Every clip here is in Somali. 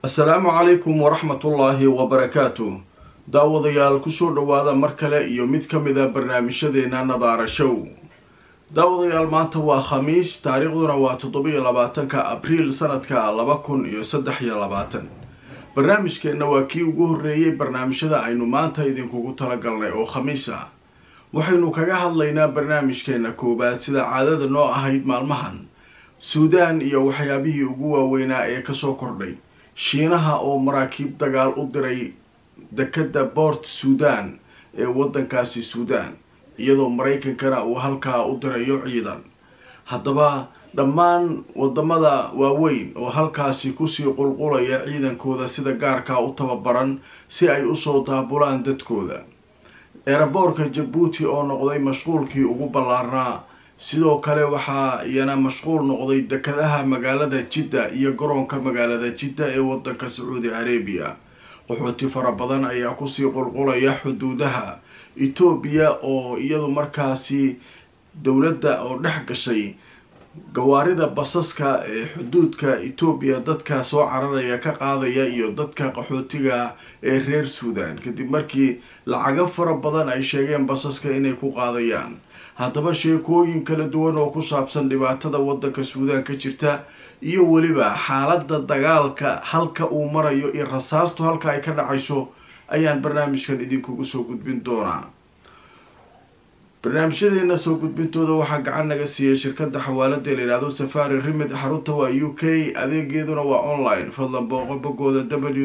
السلام عليكم ورحمة الله وبركاته. daawadayaal kusoo dhawaada mar kale iyo mid ka mid ah barnaamijyadeena nadaara show. daawadayaal maanta waa khamiis, taariikhduna waa 27 abriil sanadka 2023. barnaamijkeena waa kii ugu horeeyay barnaamijyada aynu maanta idinkugu talagalnay oo khamiis ah. waxaynu kaga hadlaynaa barnaamijkeena koobaad sida caadada noo ahayd maalmahan Suudaan iyo waxyaabihii ugu waaweynaa ee kasoo kordhay. Shiinaha oo maraakiib dagaal u diray dekada Port Sudan ee wadankaasi Suudaan, iyadoo Mareykankana uu halkaa u dirayo ciidan. haddaba dhammaan wadamada waaweyn oo halkaasi kusii qulqulaya ciidankooda sida gaarka u tababaran si ay u soo daabulaan dadkooda. Airportka Djibouti oo noqday mashquulkii ugu ballaarnaa, sidoo kale waxaa iyana mashquul noqday dekadaha magaalada Jidda iyo garoonka magaalada Jidda ee wadanka Saudi Arabia. qaxooti fara badan ayaa kusii qulqulaya xuduudaha Ethiopia oo iyadu markaasi dowladda oo dhex gashay gawaarida basaska ee xuduudka Ethiopia dadka soo cararaya ka qaadaya iyo dadka qaxootiga ee reer Suudaan kadib markii lacago fara badan ay sheegeen basaska inay ku qaadayaan. haddaba sheekooyin kala duwan oo ku saabsan dhibaatada wadanka Suudaan ka jirta iyo waliba xaaladda dagaalka halka uu marayo iyo rasaastu halka ay ka dhacayso ayaan barnaamijkan idinkugu soo gudbin doonaa. barnaamijyadeena soo gudbintooda waxaa gacan naga siiyay shirkadda xawaalada la yiraahdo Safari Remit. xarunta waa UK, adeegeeduna waa online. fadlan booqo bogooda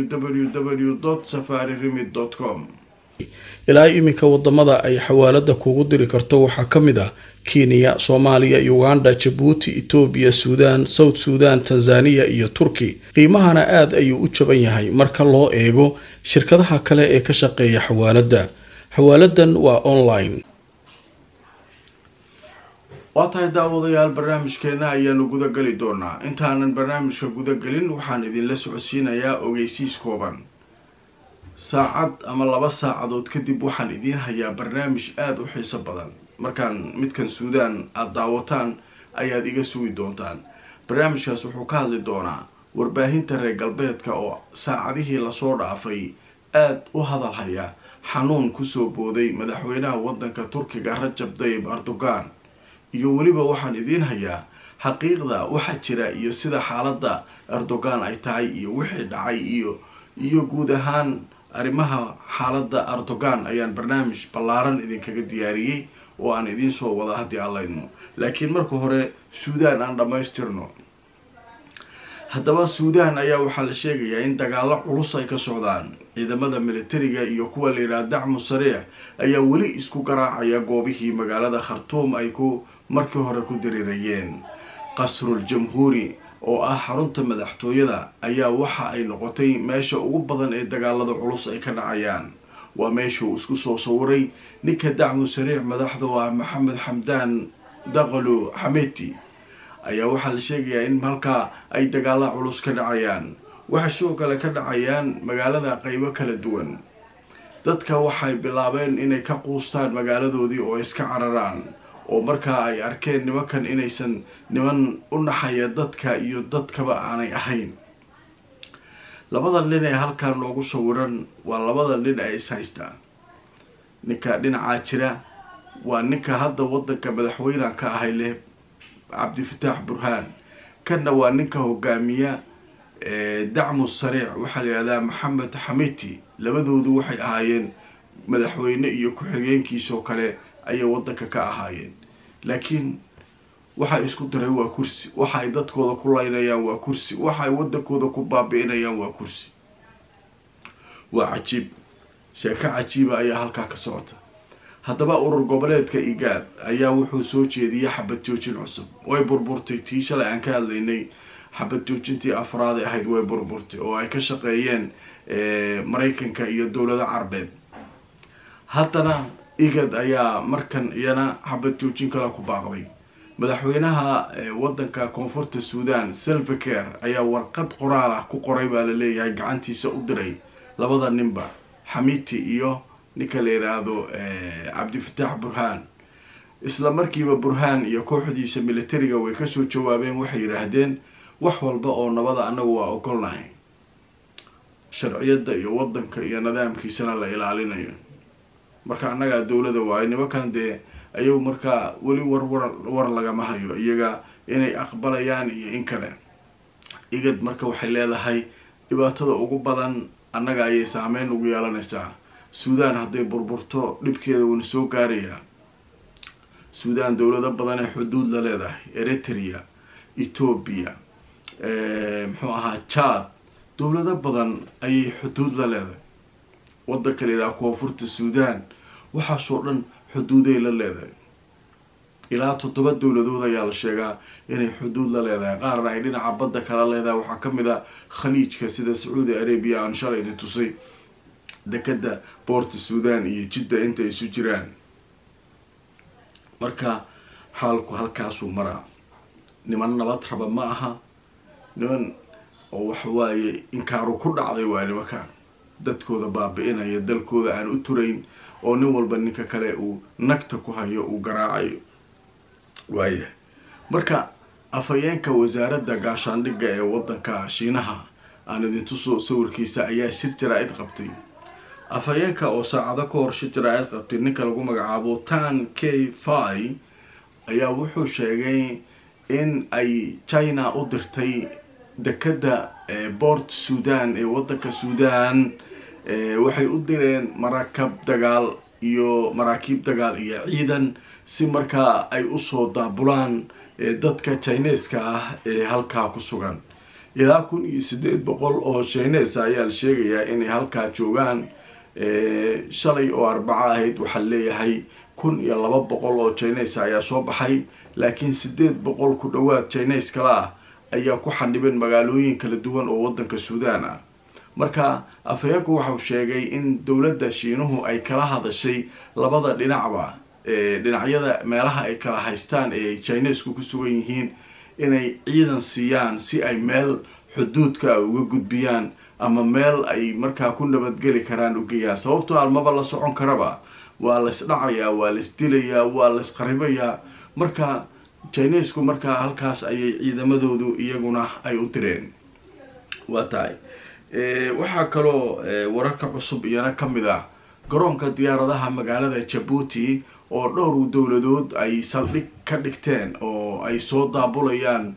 www.safariremit.com. ilaa iminka wadamada ay xawaalada kugu diri karto waxaa kamid ah Kenya, Soomaaliya, Uganda, Djibouti, Ethiopia, Suudaan, South Sudan, Tanzania iyo Turkey. qiimahana aad ayuu u jaban yahay marka loo eego shirkadaha kale ee ka shaqeeya xawaalada. xawaaladan waa online. waatahay daawadayaal, barnaamijkeena ayaanu guda gali doonaa. intaanan barnaamijka guda galin waxaan idinla socodsiinayaa ogeysiis kooban. saacad ama 2 saacadood kadib waxaan idiin hayaa barnaamij aad u xiiso badan. markaan midkan Suudaan aad daawataan ayaad iga sugi doontaan. barnaamijkaas wuxuu ka hadli doonaa warbaahinta reer galbeedka oo saacadihii lasoo dhaafay aad u hadal haya xanuun kusoo booday madaxweynaha wadanka Turkiga Rajab Tayyip Erdogan. iyo waliba waxaan idiin hayaa xaqiiqda waxa jira iyo sida xaaladda Erdogan ay tahay iyo wixii dhacay iyo guud ahaan arrimaha xaaladda Erdogan ayaan barnaamij ballaaran idinkaga diyaariyay oo aan idiin soo wada haddii alla idmo. laakiin marka hore Suudaan aan dhamaystirno. haddaba Suudaan ayaa waxaa la sheegayaa in dagaalo culus ay ka socdaan. ciidamada militariga iyo kuwa la yiraahdo dacmu sariic ayaa weli isku garaacaya goobihii magaalada Khartoum ay markii hore ku dirirayeen. qasrul jamhuuri oo ah xarunta madaxtooyada ayaa waxa ay noqotay meesha ugu badan ee dagaalada culus ay ka dhacayaan. waa meesha uu isku soo sawiray ninka dacmu sariic madaxda waa Maxamed Xamdaan Daqalo Xameti. ayaa waxaa la sheegayaa in halka ay dagaalo culus ka dhacayaan. waxa sidoo kale ka dhacayaan magaalada qaybo kala duwan. dadka waxay bilaabeen inay ka quustaan magaaladoodii oo iska cararaan, oo markaa ay arkeen nimankan inaysan niman u naxaya dadka iyo dadkaba aanay ahayn. labada nin ee halkan loogu sawiran waa labada nin ee is haysta. ninka dhinaca jira waa ninka hadda wadanka madaxweynaha ka ahay leh Cabdifataax Burhaan. kana waa ninka hogaamiya dacmu sariic waxaa la yiraahdaa Maxamed Xameti. labadoodu waxay ahaayeen madaxweyne iyo ku-xigeenkiisoo kale ayay wadanka ka ahaayeen. laakiin waxa isku daray waa kursi. waxa ay dadkooda ku laynayaan waa kursi. waxa ay wadankooda ku baabi'inayaan waa kursi. waa cajiib. sheeko cajiiba ayaa halkaa ka socota. haddaba urur goboleedka IGAD ayaa wuxuu soo jeediyay xabad joojin cusub. way burburtay tii shalay aan ka hadlaynay. xabad joojintii afraad ee ahayd way burburtay oo ay ka shaqeeyeen Mareykanka iyo dowlado Carbeed. haddana IGAD ayaa markan iyana xabad joojin kale ku baaqday. madaxweynaha wadanka koonfurta Suudaan Salva Kiir ayaa warqad qoraal ah ku qoray baa la leeyahay gacantiisa u diray labada ninba, Xameti iyo ninka la yiraahdo Cabdifataax Burhaan. isla markiiba Burhaan iyo kooxdiisa militariga way ka soo jawaabeen. waxay yiraahdeen wax walba oo nabada anagu waa ogolnahay. sharciyada iyo wadanka iyo nidaamkiisana la ilaalinayo. marka annaga dawladda waa nimankan dee ayagu markaa weli war lagama hayo iyaga inay aqbalayaan iyo in kale. igad marka waxay leedahay dhibaatada ugu badan annaga ayay saameyn ugu yeelanaysaa. suudaan hadday burburto dhibkeeda wuuna soo gaarayaa. suudaan dawlado badan ee xuduud la leedahay, eritrea, ethiopia, muxuu ahaa chad, dawlado badan ayay xuduud la leedahay. wadanka la yidhaha koonfurta suudaan waxaasoo dhan xuduuday la leedahay. ilaa 7 dawladood ayaa la sheegaa inay xuduud la leedahay. qaarna ay dhinaca badda kala leedahay. waxaa kamid a khaliijka sida sacuudi arabia aan shalay idin tusay, dekada boorta suudaan iyo jidda inta isu jiraan. marka xaalku halkaasuu maraa. niman nabad raba ma aha, niman oo waxawaaye inkaaru ku dhacday waa nimanka dadkooda baabi'inaya, dalkooda aan u turayn, oo nin walba ninka kale uu nagta ku hayo uu garaacayo waayahay. marka afhayeenka wasaaradda gaashaandhigga ee wadanka shiinaha aan idin tuso sawirkiisa ayaa shir jaraa'id qabtay. afhayeenka oo saacado ka hor shir jaraa'id qabtay ninka lagu magacaabo Tan K5 ayaa wuxuu sheegay in ay China u dirtay dekada Port Sudan ee wadanka Suudaan. waxay u direen maraakiib dagaal iyo ciidan si markaa ay usoo daabulaan dadka Chinese-ka ah ee halkaa ku sugan. ilaa 1800 oo Chinese ayaa la sheegayaa inay halkaa joogaan. shalay oo Arbaca ahayd waxaa leeyahay 1200 oo Chinese ayaa soo baxay, laakiin 800 ku dhawaad Chinese kala ah ayaa ku xanibeen magaalooyin kala duwan oo wadanka Suudaan ah. marka afhayeenku waxa uu sheegay in dawladda Shiinuhu ay kala hadashay labada dhinacba, dhinacyada meelaha ay kala haystaan ee Chinese-ku ku sugan yihiin inay ciidan siiyaan si ay meel xuduudka uga gudbiyaan ama meel ay markaa ku nabadgeli karaan u geeyaan. sababtoo almaba la socon karaba, waa la isdhacayaa, waa la isdilayaa, waa la isqaribayaa. marka Chinese-ku markaa halkaas ayay ciidamadoodu iyaguna ay u direen. waa tahay waxaa kaloo wararka cusub iyana kamid ah garoonka diyaaradaha magaalada Djibouti oo dhowr dawladood ay saldhig ka dhigteen oo ay soo daabulayaan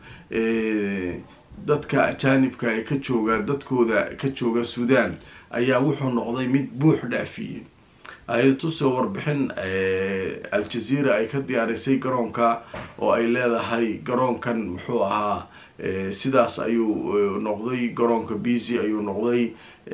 dadka ajaanibka ay ka joogaan, dadkooda ka jooga Suudaan ayaa wuxuu noqday mid buux dhaafiyay. ay tusoo warbixin Al Jazeera ay ka diyaarisay garoonka oo ay leedahay garoonkan muxuu ahaa sidaas ayuu noqday, garoonka busy ayuu noqday.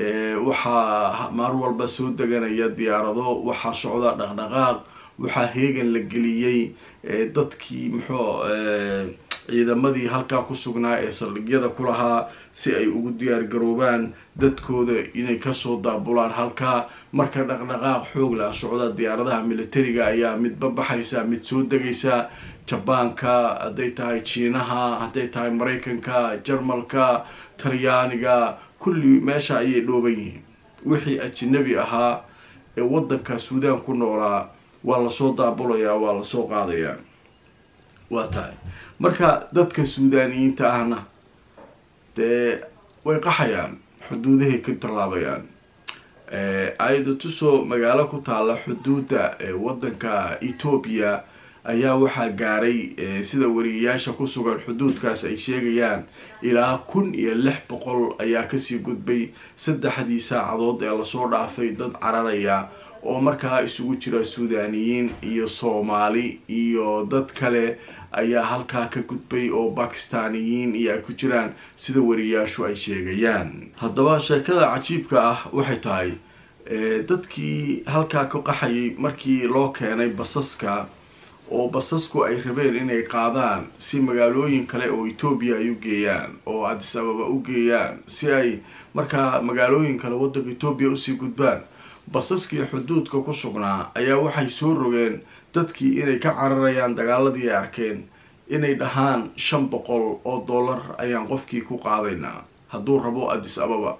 waxaa maar walba soo deganaya diyaarado, waxaa socda dhaqdhaqaaq, waxaa heegan la geliyay dadkii muxuu ciidamadii halkaa ku sugnaa ee saldhigyada ku lahaa si ay ugu diyaar garoobaan dadkooda inay kasoo daabulaan halkaa. marka dhaqdhaqaaq xoog la socda diyaaradaha militariga ayaa midba baxaysa, mid soo degaysa. jabaanka hadday tahay, Shiinaha hadday tahay, Mareykanka, Jarmalka, Talyaaniga, kulli meesha ayay dhooban yihiin. wixii ajnabi ahaa ee wadanka Suudaan ku noolaa waa lasoo daabulayaa, waa lasoo qaadayaa. waa tahay marka dadka Suudaaniyiinta ahna dee way qaxayaan, xuduudahay ka tallaabayaan. ayada tusoo magaalo ku taala xuduudda wadanka Ethiopia ayaa waxaa gaaray sida wariyayaasha ku sugan xuduudkaas ay sheegayaan ilaa 1600 ayaa kasii gudbay 3 saacadood ee lasoo dhaafay. dad cararaya oo markaa isugu jira Suudaaniyiin iyo Soomaali iyo dad kale ayaa halkaa ka gudbay oo Bakistaaniyiin iyo ay ku jiraan sida wariyayaashu ay sheegayaan. haddaba sheekada cajiibka ah waxay tahay dadkii halkaa ka qaxayay markii loo keenay basaska, oo basasku ay rabeen inay qaadaan si magaalooyin kale oo Ethiopia ay u geeyaan oo Addis Ababa u geeyaan si ay markaa magaalooyin kale wadanka Ethiopia usii gudbaan. basaskii xuduudka ku sugnaa ayaa waxay soo rogeen dadkii inay ka cararayaan dagaaladii ay arkeen, inay dhahaan $500 ayaan qofkii ku qaadaynaa hadduu rabo Addis Ababa.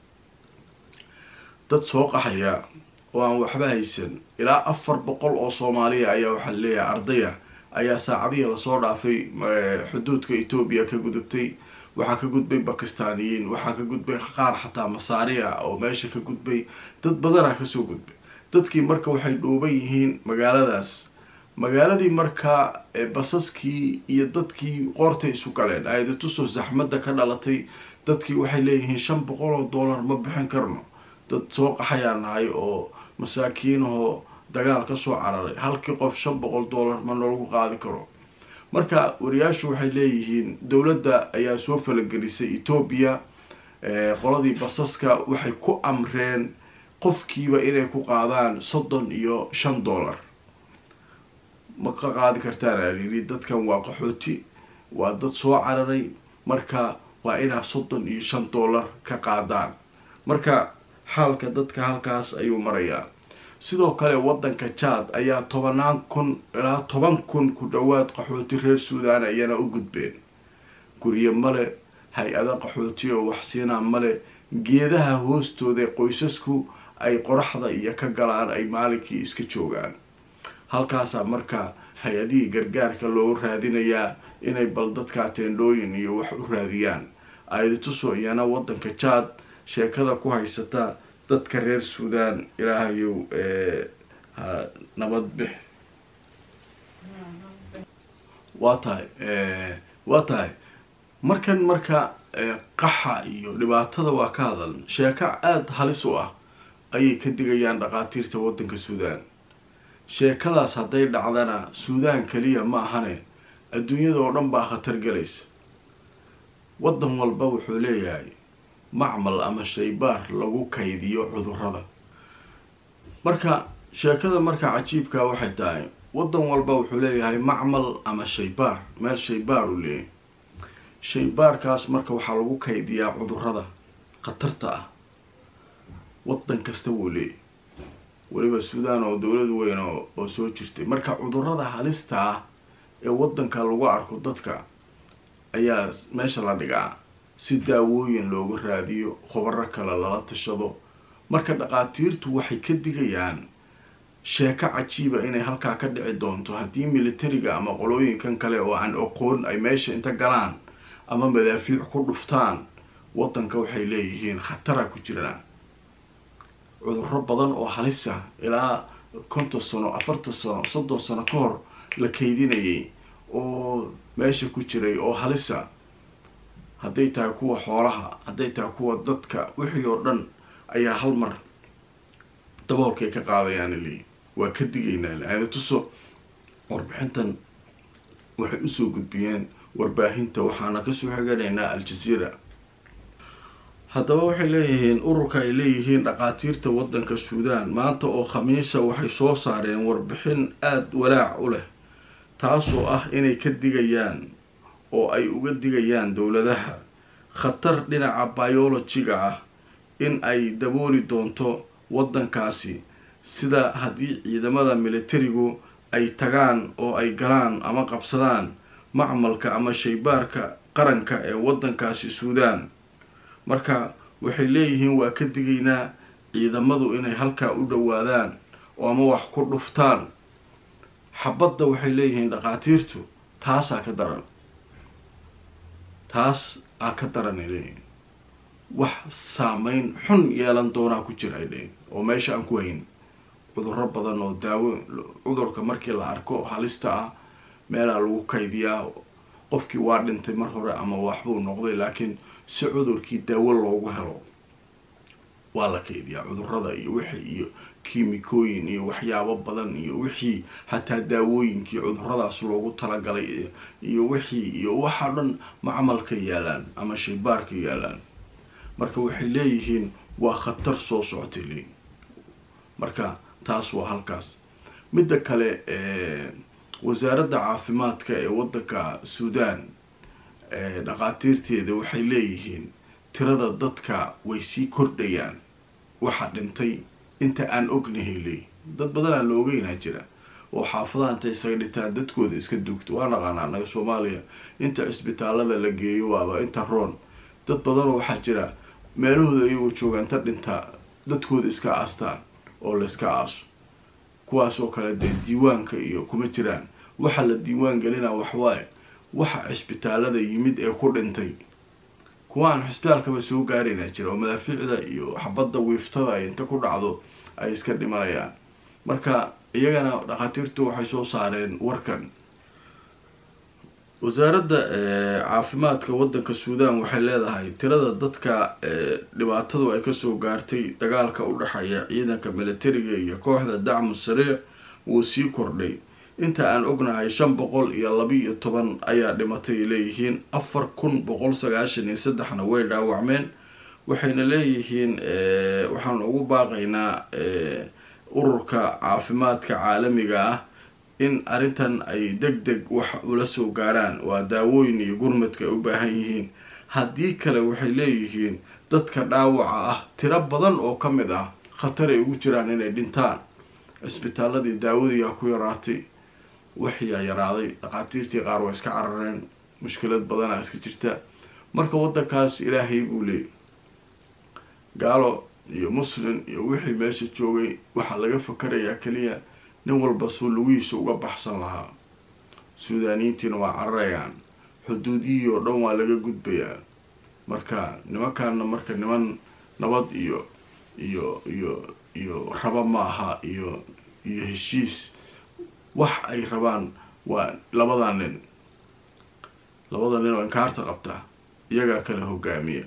dad soo qaxaya oo aan waxba haysan ilaa 400 oo Soomaaliya ayaa waxa leeyahay ardaya ayaa saacadii la soo dhaafay xuduudka Ethiopia ka gudubtay. waxaa ka gudbay bakistaaniyiin, waxaa ka gudbay qaar xataa masaariya oo meesha ka gudbay, dad badanaa kasoo gudbay. dadkii marka waxay dhuuban yihiin magaaladaas. magaaladii markaa basaskii iyo dadkii qoortay isu galeen, ayda tusoo zaxmadda ka dhalatay. dadkii waxay leeyihiin $500 ma bixin karno, dad soo qaxayaa nahay oo masaakiinahoo dagaal ka soo cararay, halkii qof $500 ma noogu qaadi karo. marka wariyaashu waxay leeyihiin dowladda ayaa soo falagelisay Ethiopia, qoladii basaska waxay ku amreen qofkiiba inay ku qaadaan $35 ma ka qaadi kartaan ayiri. dadkan waa qaxooti, waa dad soo cararay, marka waa inaa $35 ka qaadaan. marka xaalka dadka halkaas ayuu marayaa. sidoo kale wadanka Chad ayaa 10,000 ilaa 10,000 ku dhawaad qaxooti reer Suudaan ayana u gudbeen. guryo male, hay-ada qaxooti oo wax siinaa male, geedaha hoostooda qoysasku ay qoraxda iyo ka galaan, ay maalinkii iska joogaan. halkaasa marka hay-adihii gargaarka loogu raadinayaa inay bal dadka teendhooyin iyo wax u raadiyaan. ayda tusoo iyana wadanka Chad sheekada ku haysata dadka reer Suudaan. ilaahayow nabad bix. waa tahay marka qaxa iyo dhibaatada waa ka hadal. sheeko aada halis u ah ayay ka digayaan dhaqaatiirta wadanka Suudaan. sheekadaas hadday dhacdana Suudaan kaliya ma ahane adduunyada oo dhan baa khatar galaysa. wadan walba wuxuu leeyahay macmal ama shaybaar lagu kaydiyo cudurrada. marka sheekada marka cajiibka waxay tahay wadan walba wuxuu leeyahay macmal ama shaybaar, meel shaybaar u leeyahay. shaybaarkaas marka waxaa lagu kaydiyaa cudurrada khatarta ah. wadan kasta wuu leeyahay, waliba Suudaan oo dowlad weyn oo soo jirtay. marka cudurrada halista ah ee wadanka lagu arko dadka ayaa meesha la dhigaa si daawooyin loogu raadiyo, khubaro kale lala tashado. marka dhaqaatiirtu waxay ka digayaan sheeko cajiiba inay halkaa ka dhici doonto haddii militariga ama qolooyinkan kale oo aan aqoon ay meesha inta galaan ama madaafiic ku dhuftaan. wadanka waxay leeyihiin khatara ku jiraan, cudurro badan oo halisa ilaa 50 sano, 40 sano, 30 sano ka hor la kaydinayay oo meesha ku jiray oo halisa. hadday tahay kuwa xoolaha, hadday tahay kuwa dadka, wixii oo dhan ayaa hal mar daboolkay ka qaadayaan leeyihiin. waa ka digaynaa. ayda tuso warbixintan waxay usoo gudbiyeen warbaahinta, waxaana kasoo xiganaynaa Al-Jazeera. haddaba waxay leeyihiin ururka ay leeyihiin dhaqaatiirta wadanka Suudaan maanta oo khamiisa waxay soo saareen warbixin aada walaac u leh, taasoo ah inay ka digayaan oo ay uga digayaan dowladaha khatar dhinaca biologiga ah in ay dabooli doonto wadankaasi, sida haddii ciidamada militarigu ay tagaan oo ay galaan ama qabsadaan macmalka ama shaybaarka qaranka ee wadankaasi Suudaan. marka waxay leeyihiin waa ka digaynaa ciidamadu inay halkaa u dhawaadaan oo ama wax ku dhuftaan. xabadda waxay leeyihiin dhaqaatiirtu taasaa ka daran, taas aa ka daran ay leeyihiin. wax saameyn xun yeelan doonaa ku jira ay leeyihiin oo meesha aan ku hayn. cudurro badan oo daawo, cudurka markii la arko halista ah meelaa lagu kaydiyaa. qofkii waa dhintay mar hore ama waxbuu noqday, laakiin si cudurkii daawo loogu helo waa la kaydiyaa. cudurrada iyo wixii iyo kiimikooyin iyo waxyaabo badan iyo wixii hataa daawooyinkii cudurradaas loogu talagalay iyo wixii iyo waxa dhan macmalka yaalaan ama shaybaarka yaalaan. marka waxay leeyihiin waa khatar soo socotay leeyihiin. marka taas waa halkaas. midda kale wasaaradda caafimaadka ee wadanka Suudaan dhaqaatiirteeda waxay leeyihiin tirada dadka way sii kordhayaan. waxa dhintay inta aan ognahay leeyihiin. dad badan aan la ogeynaa jira oo xaafadaha intay isaga dhintaan dadkooda iska duugto. waa naqaanaa naga Soomaaliya inta cisbitaalada la geeyo waaba inta roon. dad badan oo waxaa jira meelahooda iyagoo jooga inta dhinta dadkooda iska aastaan oo la iska aaso. kuwaas oo kale dee diiwaanka iyo kuma jiraan. waxa la diiwaan gelinaa waxwaaye waxa cisbitaalada yimid ee ku dhintay kuwa aan xisbitaalkaba soo gaarayna jira oo madaafiicda iyo xabadda wiiftada ay inta ku dhacdo ay iska dhimanayaan. marka iyagana dhakhaatiirtu waxay soo saareen warkan. wasaaradda caafimaadka waddanka suudaan waxay leedahay tirada dadka dhibaatadu ay kasoo gaartay dagaalka u dhexeeya ciidanka militariga iyo kooxda dacmu sariic wuu sii kordhay. inta aan ognahay 512 ayaa dhimatay leeyihiin, 4193na way dhaawacmeen. waxayna leeyihiin waxaan ugu baaqaynaa ururka caafimaadka caalamiga ah in arrintan ay degdeg wax ula soo gaaraan, waa daawooyin iyo gurmadka ay u baahan yihiin. haddii kale waxay leeyihiin dadka dhaawaca ah tiro badan oo ka mid ah khatar ay ugu jiraan inay dhintaan. cisbitaaladii daawadii ku yaraatay, waxyaa yaraaday, dhakhaatiirtii qaar waa iska carareen, mushkilad badanaa iska jirta. marka waddankaas ilaahay buu leeyay, gaalo iyo muslim iyo wixii meesha joogay waxaa laga fakarayaa keliya nin walba suu lugihiisa uga baxsan lahaa. suudaaniyiintiina waa cararayaan, xuduudihii oo dhan waa laga gudbayaa. marka nimankaana marka niman nabad iyo raba maaha iyo heshiis. wax ay rabaan waa labada nin oo inkaarta qabta iyagaa kala hogaamiya.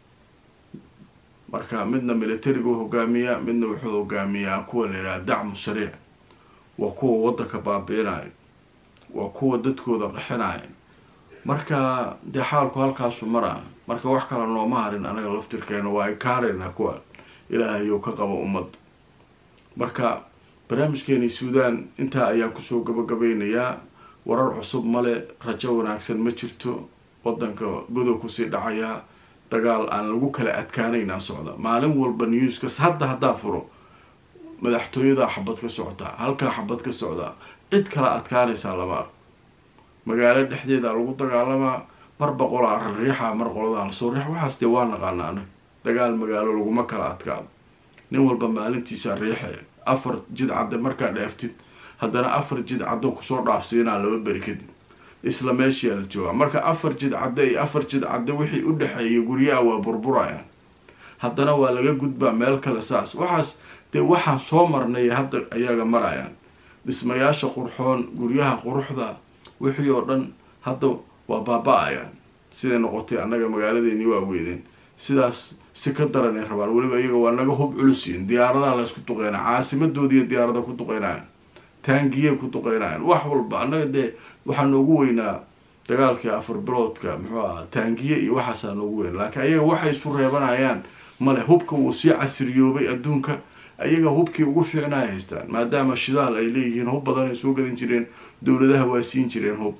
marka midna militarigu hogaamiya, midna wuxuu hogaamiyaa kuwa la yidhaha dacmu sariic. waa kuwa waddanka baabi'inaya, waa kuwa dadkooda qaxinaya. marka dee xaalku halkaasu maraa. marka wax kala nooma harin anaga laftirkeena, waa inkaaraynaa kuwa ilaahayo ka qabo ummad. marka barnaamijkeeni suudaan intaa ayaan kusoo gabagabeynayaa. warar cusub male, rajo wanaagsan ma jirto. waddanka godob kusii dhacayaa, dagaal aan lagu kala adkaanaynaa socda. maalin walba newskas haddaa furo madaxtooyada xabad ka socotaa, halkaa xabad ka socdaa, cid kala adkaanaysaa lama arko. magaalo dhexdeeda lagu dagaalamaa, mar boqolaa rariixa, mar qoladaa lasoo riix. waxaas dee waa naqaana anaga. dagaal magaalo laguma kala adkaado. nin walba maalintiisa riixe. 4 jid cadde markaa dheeftid haddana 4 jid caddo kusoo dhaafsiinaa 2 beri kadib isla meeshiyaa la joogaa. marka 4 jid cadde iyo 4 jid cadde wixii u dhexeeya guryaha waa burburayaan, haddana waa laga gudbaa meel kale. saas waxaas dee waxaan soo marnay hadda ayaga marayaan. dhismayaasha qurxoon, guryaha quruxda, wixii oo dhan hadda waa baaba-ayaan. siday noqotay annaga magaaladeeni waa weydeen, sidaas si ka daran ay rabaan. weliba iyaga waa naga hub culusiin, diyaaradaha la isku duqeynaa, caasimadoodiiyo diyaarada ku duqeynayaan, taangiye ku duqeynayaan, wax walba. annaga dee waxaa noogu weynaa dagaalkii 4 biloodka muxuu ahaa, taangiye iyo waxaasaa noogu weyn. laakiin ayaga waxay isu reebanayaan male. hubka wuu sii casriyoobay adduunka. ayaga hubkii ugu fiicnaa haystaan, maadaama shidaal ay leeyihiin. hub badan ay soo gadan jireen, dowladaha waa siin jireen hub.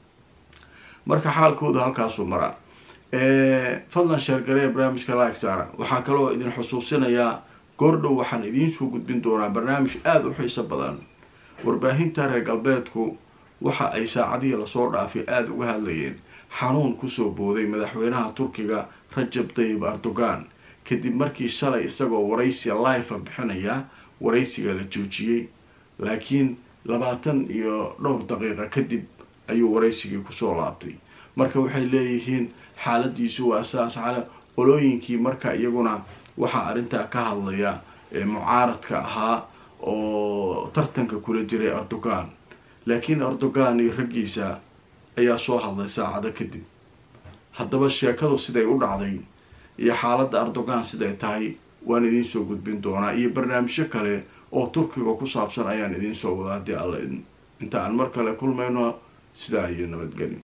marka xaalkooda halkaasuu maraa. fadlan sheergareya barnaamijka like saara. waxaa kaloo idin xusuusinayaa goordhow waxaan idiin soo gudbin doonaa barnaamij aada u xiiso badan. warbaahinta reer galbeedku waxa ay saacadihii lasoo dhaafay aada uga hadlayeen xanuun kusoo booday madaxweynaha turkiga Rajab Tayyip Erdogan kadib markii shalay isagoo waraysiga live bixinaya waraysiga la joojiyey. laakiin 20 iyo dhowr daqiiqo kadib ayuu waraysigii kusoo laabtay. marka waxay leeyihiin xaaladiisu waa saas. qolooyinkii marka iyaguna waxaa arrintaa ka hadlaya mucaaradka ahaa oo tartanka kula jiray Erdogan. laakiin Erdogan iyo raggiisa ayaa soo hadlay saacado kadib. haddaba sheekadu siday u dhacday iyo xaaladda Erdogan siday tahay waan idiin soo gudbin doonaa, iyo barnaamijyo kale oo turkiga ku saabsan ayaan idiin soo wadaa haddii alla idin. inta aan mar kale kulmayno sidaa iyo nabadgelyo.